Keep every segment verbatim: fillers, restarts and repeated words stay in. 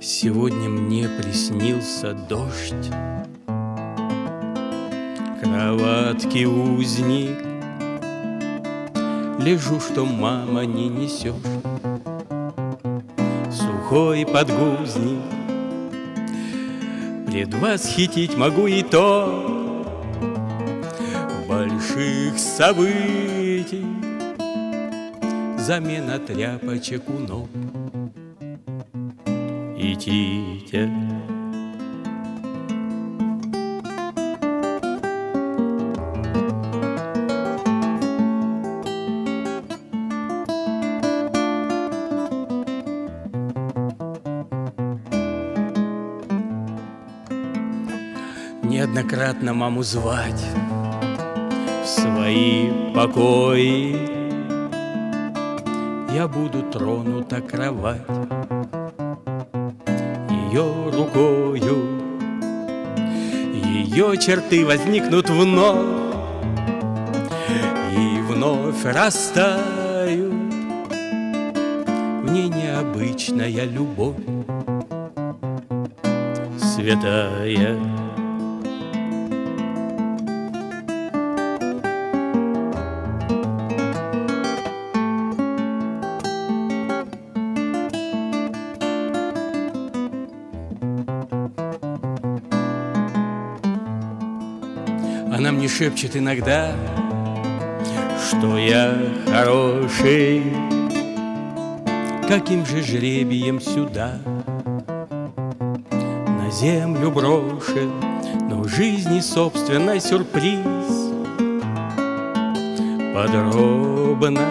Сегодня мне приснился дождь, кроватки узник. Лежу, что мама не несешь, сухой подгузник. Предвосхитить могу и то больших событий, замена тряпочек у ног и титя. Неоднократно маму звать в свои покои, я буду тронута кровать ее рукою, ее черты возникнут вновь и вновь растают. В ней необычная любовь святая. Она мне шепчет иногда, что я хороший, каким же жребием сюда на землю брошен, но в жизни собственный сюрприз. Подробно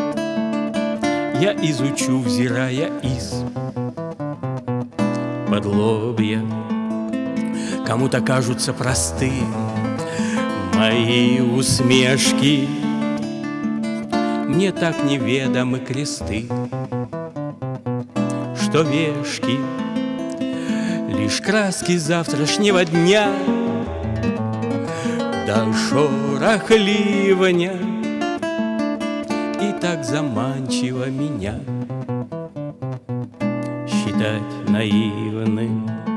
я изучу, взирая из подлобья. Кому-то кажутся простым мои усмешки, мне так неведомы кресты, что вешки лишь краски завтрашнего дня, да шорох ливня, и так заманчиво меня считать наивным.